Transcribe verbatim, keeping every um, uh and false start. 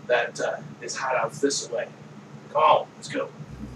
that uh, is hot out this way. Come on, let's go.